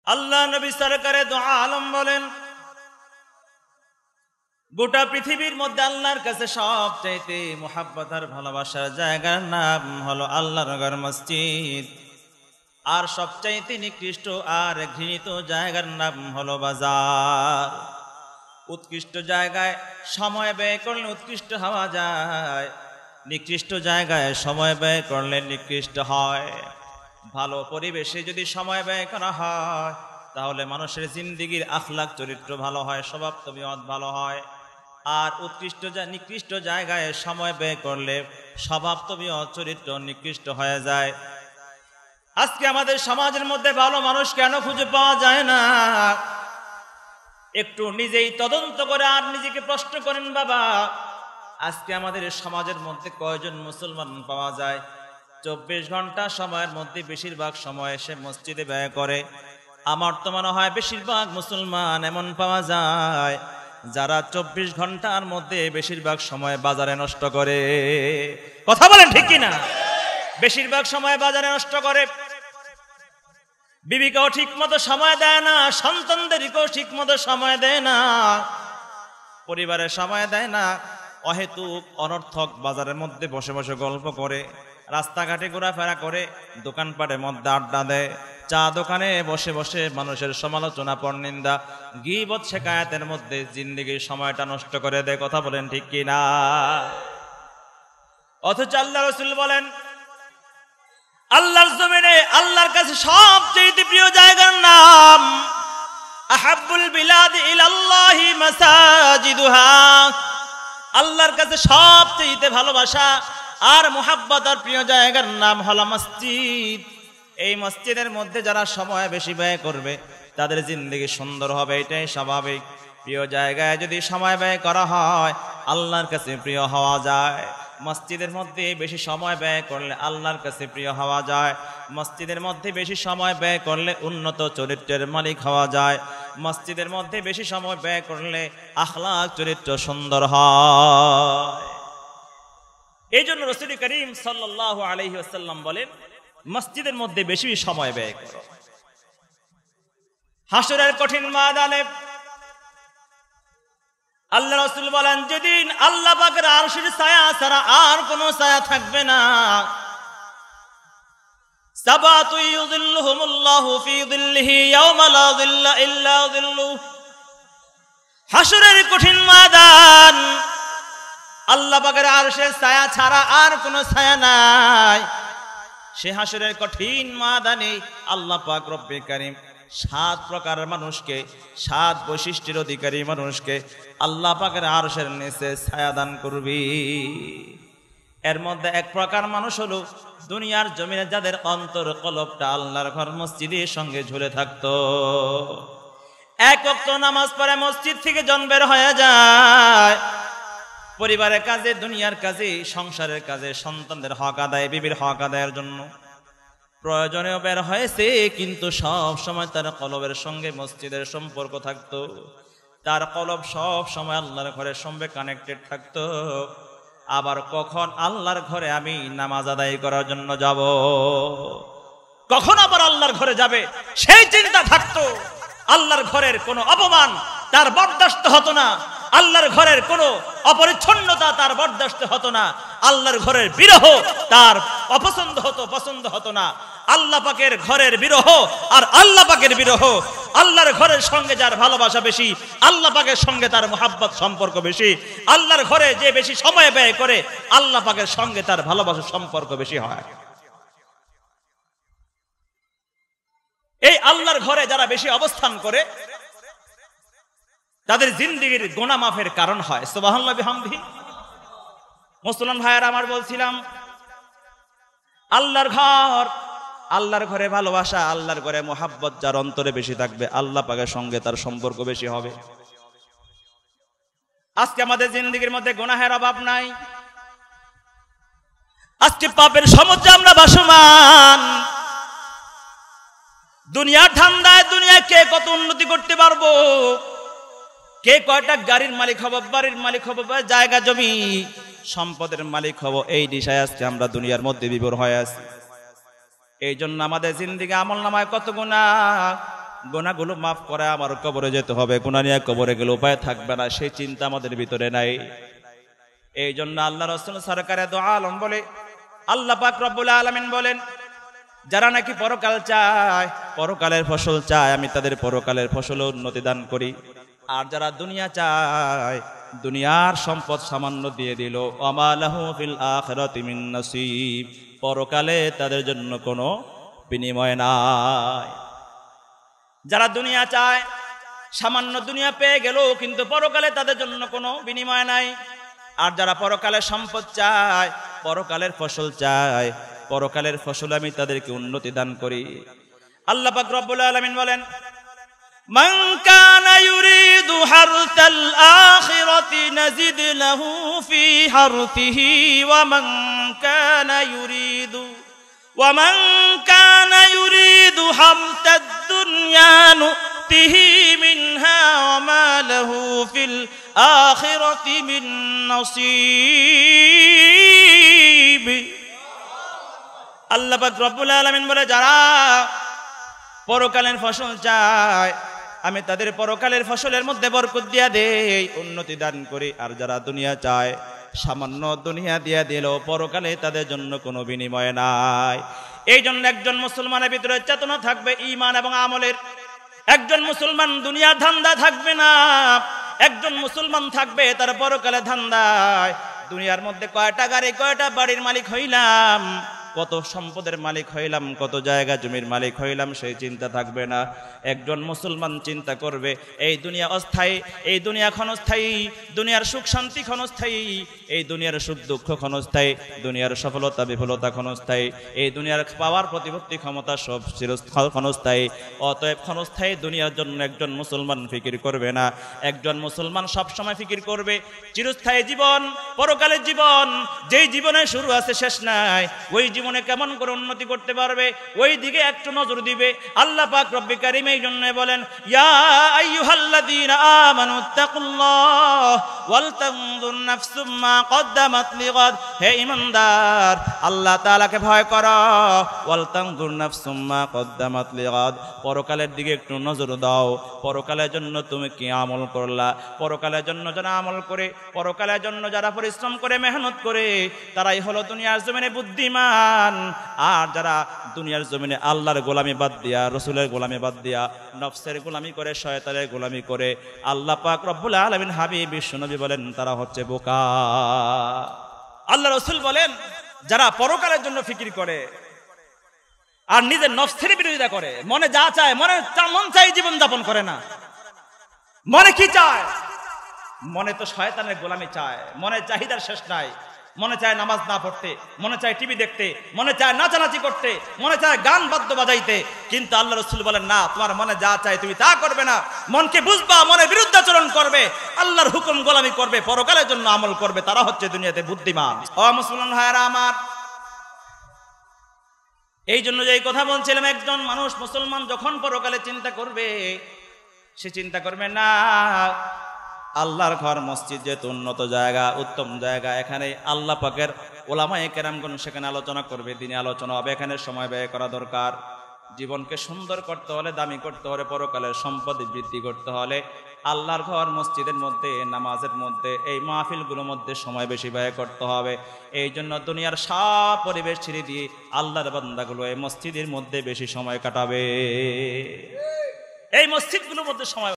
আল্লাহ নবী সরকারে দু আলম বলেন, গোটা পৃথিবীর মধ্যে আল্লাহর কাছে সবচাইতে মুহাব্বত আর ভালোবাসার জায়গার নাম হলো আল্লাহর ঘর মসজিদ। আর সবচাইতে নিকৃষ্ট আর ঘৃণিত জায়গার নাম হলো বাজার। উৎকৃষ্ট জায়গায় সময় ব্যয় করলে উৎকৃষ্ট হওয়া যায়, নিকৃষ্ট জায়গায় সময় ব্যয় করলে নিকৃষ্ট হয়। ভালো পরিবেশে যদি সময় ব্যয় করা হয় তাহলে মানুষের জিন্দেগির আখলাক চরিত্র ভালো হয়, স্বভাব তবিয়ত ভালো হয়। আর নিকৃষ্ট জায়গায় সময় ব্যয় করলে স্বভাব তবিয়ত চরিত্র নিকৃষ্ট হয়ে যায়। আজকে আমাদের সমাজের মধ্যে ভালো মানুষ কেন খুঁজে পাওয়া যায় না? একটু নিজেই তদন্ত করে আর নিজেকে প্রশ্ন করেন বাবা, আজকে আমাদের সমাজের মধ্যে কয়জন মুসলমান পাওয়া যায় 24 ঘন্টা সময়ের মধ্যে বেশিরভাগ সময় সে মসজিদে ব্যয় করে? আমার তো মনে হয় বেশিরভাগ মুসলমান এমন পাওয়া যায় যারা 24 ঘন্টার মধ্যে বেশিরভাগ সময় বাজারে নষ্ট করে। কথা বলেন ঠিক কিনা? বেশিরভাগ সময় বাজারে নষ্ট করে, বিবিকেও ঠিক মতো সময় দেয় না, সন্তানদেরকেও ঠিক মতো সময় দেয় না, পরিবারের সময় দেয় না, অহেতুক অনর্থক বাজারের মধ্যে বসে বসে গল্প করে, রাস্তাঘাটে ঘোরাফেরা করে, দোকানপাটের মধ্যে আড্ডা দেয়, চা দোকানে বসে বসে মানুষের সমালোচনা পরনিন্দা গীবত শেকায়াতের মধ্যে জিন্দেগির সময়টা নষ্ট করে দেয়। কথা বলেন ঠিক কিনা? অথচ আল্লাহ রাসূল বলেন, আল্লাহর জমিনে আল্লাহর কাছে সবচেয়ে প্রিয় জায়গার নাম আহাব্বুল বিলাদ ইলাল্লাহি মাসাজিদুহা। আল্লাহর কাছে সবচেয়ে ভালোবাসা আর মুহাব্বত আর প্রিয় জায়গার নাম হলো মসজিদ। এই মসজিদের মধ্যে যারা সময় বেশি ব্যয় করবে তাদের জিন্দেগি সুন্দর হবে, এটাই স্বাভাবিক। প্রিয় জায়গায় যদি সময় ব্যয় করা হয় আল্লাহর কাছে প্রিয় হওয়া যায়। মসজিদের মধ্যে বেশি সময় ব্যয় করলে আল্লাহর কাছে প্রিয় হওয়া যায়। মসজিদের মধ্যে বেশি সময় ব্যয় করলে উন্নত চরিত্রের মালিক হওয়া যায়। মসজিদের মধ্যে বেশি সময় ব্যয় করলে আখলাক চরিত্র সুন্দর হয়। এই জন্য রাসূল করিম সাল্লাল্লাহু আলাইহি ওয়াসাল্লাম বলেন, মসজিদের মধ্যে বেশি সময় ব্যয় করো। হাসরের কঠিন ময়দানে আল্লাহ রাসূল বলেন, যেদিন আল্লাহ পাকের আরশের ছায়া ছাড়া আর কোনো ছায়া থাকবে না, সাবাতু ইউযিল্লুহুমুল্লাহু ফি যিল্লিহি ইয়াওমা লা যিল্লা ইল্লা যিল্লুহু। হাসরের কঠিন ময়দান, আল্লাহ পাকের আরশের ছায়া ছাড়া আর কোনো ছায়া নাই। সে হাসরের কঠিন ময়দানে আল্লাহ পাক রব্বে কারীম 7 প্রকার মানুষকে, 7 বৈশিষ্ট্যের অধিকারী মানুষকে আল্লাহ পাকের আরশের নিচে ছায়া দান করবি। এর মধ্যে এক প্রকার মানুষ হলো দুনিয়ার জমিনে যাদের অন্তর কলবটা আল্লাহর ঘর মসজিদের সঙ্গে ঝুলে থাকতো। এক ওয়াক্ত নামাজ পড়ে মসজিদ থেকে জন বের হয়ে যায়, পরিবারের কাজে, দুনিয়ার কাজে, সংসারের কাজে, সন্তানদের হক আদায়, বিবির হক আদায়ের জন্য প্রয়োজনেও বের হয়েছে, কিন্তু সব সময় তার কলবের সঙ্গে মসজিদের সম্পর্ক থাকতো। তার কলব সব সময় আল্লাহর ঘরের সঙ্গে কানেক্টেড থাকতো। আবার কখন আল্লাহর ঘরে আমি নামাজ আদায় করার জন্য যাব, কখন আবার আল্লাহর ঘরে যাবে সেই চিন্তা থাকতো। আল্লাহর ঘরের কোনো অপমান তার বরদাস্ত হতো না, আল্লাহর ঘরের কোনো অপরিচ্ছন্নতা তার বরদাস্ত হতো না, আল্লাহর ঘরের বিরহ তার অপছন্দ হতো, পছন্দ হতো না। আল্লাহ পাকের ঘরের বিরহ আর আল্লাহ পাকের বিরহ, আল্লাহর ঘরের সঙ্গে যার ভালোবাসা বেশি, আল্লাহ পাকের সঙ্গে তার মুহাব্বত সম্পর্ক বেশি। আল্লাহর ঘরে যে বেশি সময় ব্যয় করে আল্লাহ পাকের সঙ্গে তার ভালোবাসার সম্পর্ক বেশি হয়। এই আল্লাহর ঘরে যারা বেশি অবস্থান করে তাদের জিন্দেগির গুনাহ মাফের কারণ হয়। সুবহানাল্লাহ বিহামদিহি। মুসলমান ভাইয়েরা আমার, বলছিলাম আল্লাহর ঘর, আল্লাহর ঘরে ভালোবাসা, আল্লাহর ঘরে মুহাব্বত যার অন্তরে বেশি থাকবে আল্লাহ পাকের সঙ্গে তার সম্পর্ক বেশি হবে। আজকে আমাদের জিন্দেগির মধ্যে গুনাহের অভাব নাই, আজকে পাপের সমুদ্রে আমরা ভাসমান। দুনিয়ার ধান্দায় দুনিয়ায় কে কত উন্নতি করতে পারবো, কে কয়টা গাড়ির মালিক হব, বাড়ির মালিক হব, জায়গা জমি সম্পদের মালিক হব, এই দিশায় আজকে আমরা দুনিয়ার মধ্যে বিভোর হয়ে আছি। এই জন্য আমাদের জিন্দেগি আমল নামায় কত গুনাহ, গুনাহগুলো মাফ করে আমার কবরে যেতে হবে, গুনাহ নিয়ে কবরে গেলে উপায় থাকবে না, সেই চিন্তা আমাদের ভিতরে নাই। এই জন্য আল্লাহ রাসূল সরকারে দো আলম বলে, আল্লাহ পাক রব্বুল আলামিন বলেন, যারা নাকি পরকাল চায়, পরকালের ফসল চায়, আমি তাদের পরকালের ফসলে উন্নতি দান করি। আর যারা দুনিয়া চায়, দুনিয়ার সম্পদ সামান্য দিয়ে দিল, ওমা লাহু ফিল আখিরাতি মিন নসিব, পরকালে তাদের জন্য কোনো বিনিময় নাই। যারা দুনিয়া চায়, সামান্য দুনিয়া পেয়ে গেল, কিন্তু পরকালে তাদের জন্য কোনো বিনিময় নাই। আর যারা পরকালের সম্পদ চায়, পরকালের ফসল চায়, পরকালের ফসল আমি তাদেরকে উন্নতি দান করি। আল্লাহ পাক রব্বুল আলামিন বলেন, মান কানা ইউরিদু হারতাল আখিরাতি নাজিদ লাহু ফি হারতিহি ওয়া মান কানা ইউরিদু হারতাদ দুনিয়া নুতিহি মিনহা ওয়া মা লাহু ফিল আখিরাতি মিন নসিব। আল্লাহ পাক রব্বুল আলামিন বলে, যারা পরকালের ফসল চায়, আমি তাদের পরকালের ফসলের মধ্যে বরকত দিয়া দেই, উন্নতি দান করি। আর যারা দুনিয়া চায়, সামান্য দুনিয়া দিয়া দিল, পরকালে তাদের জন্য কোনো বিনিময় নাই। এই জন্য একজন মুসলমানের ভিতরে চেতনা থাকবে ঈমান এবং আমলের। একজন মুসলমান দুনিয়ার ধান্দা থাকবে না, একজন মুসলমান থাকবে তার পরকালে ধান্দায়। দুনিয়ার মধ্যে কয়টা গাড়ি, কয়টা বাড়ির মালিক হইলাম, কত সম্পদের মালিক হইলাম, কত জায়গা জমির মালিক হইলাম, সেই চিন্তা থাকবে না। একজন মুসলমান চিন্তা করবে, এই দুনিয়া অস্থায়ী, এই দুনিয়া ক্ষণস্থায়ী, দুনিয়ার সুখ শান্তি ক্ষণস্থায়ী, এই দুনিয়ার সুখ দুঃখ ক্ষণস্থায়ী, দুনিয়ার সফলতা বিফলতা ক্ষণস্থায়ী, এই দুনিয়ার পাওয়ার প্রতিপত্তি ক্ষমতা সব ক্ষণস্থায়ী। অতএব ক্ষণস্থায়ী দুনিয়ার জন্য একজন মুসলমান ফিকির করবে না। একজন মুসলমান সবসময় ফিকির করবে চিরস্থায়ী জীবন, পরকালের জীবন, যেই জীবনে শুরু আছে শেষ নাই, ওই জীবনে কেমন করে উন্নতি করতে পারবে, ওই দিকে একটু নজর দিবে। আল্লাহ পাক রব্বে কারীম এই জন্য বলেন, ইয়া আইয়ুহাল্লাযীনা আমানুত্তাকুল্লাহ ওয়াল তানজুর নাফসুম মা কদ্দামাত লিগাদ। হে ঈমানদার, আল্লাহ তাআলাকে ভয় করো। ওয়াল তানজুর নাফসুম মা কদ্দামাত লিগাদ, পরকালের দিকে একটু নজর দাও। পরকালের জন্য তুমি কি আমল করলা? পরকালের জন্য যারা আমল করে, পরকালের জন্য যারা পরিশ্রম করে, মেহনত করে, তারাই হলো দুনিয়ার জমিনে বুদ্ধিমান। আর যারা দুনিয়ার জমিনে আল্লাহর গোলামি বাদ দিয়া, রসুলের গোলামি বাদ দিয়া, নফসের গোলামি করে, শয়তানের গোলামি করে, আল্লাহ পাক রব্বুল আলামিন হাবিব বিশ্বনবী বলেন, তারা হচ্ছে বোকা। আল্লাহ রসুল বলেন, যারা পরকালের জন্য ফিকির করে আর নিজের নফসের বিরোধিতা করে, মনে যা চায়, মন চাই জীবন যাপন করে না। মনে কি চায়? মনে তো শয়তানের গোলামি চায়, মনে চাহিদার শেষ নাই। মনে চায় নামাজ না পড়তে, মনে চায় টিভি দেখতে, মনে চায় নাচানাচি করতে, মনে চায় গান বাদ্য বাজাইতে। কিন্তু আল্লাহ রাসূল বলেন, না, তোমার মনে যা চায় তুমি তা করবে না। মনকে বুঝবা, মনের বিরুদ্ধাচরণ করবে, আল্লাহর হুকুম গোলামি করবে, পরকালের জন্য আমল করবে, তারা হচ্ছে দুনিয়াতে বুদ্ধিমান। ও মুসলমান ভাইরা আমার, এই জন্য যে কথা বলছিলাম, একজন মানুষ মুসলমান যখন পরকালে চিন্তা করবে, সে চিন্তা করবে না আল্লাহর ঘর মসজিদ যেহেতু উন্নত জায়গা, উত্তম জায়গা, এখানে আল্লাহ পাকের ওলামায়ে কেরামগণ সেখানে আলোচনা করবে, দিনে আলোচনা হবে, এখানে সময় ব্যয় করা দরকার। জীবনকে সুন্দর করতে হলে, দামি করতে হলে, পরকালের সম্পদ বৃদ্ধি করতে হলে আল্লাহর ঘর মসজিদের মধ্যে, নামাজের মধ্যে, এই মাহফিলগুলোর মধ্যে সময় বেশি ব্যয় করতে হবে। এই জন্য দুনিয়ার সব পরিবেশ ছেড়ে দিয়ে আল্লাহর বান্দাগুলো এই মসজিদের মধ্যে বেশি সময় কাটাবে, এই মসজিদগুলোর মধ্যে সময়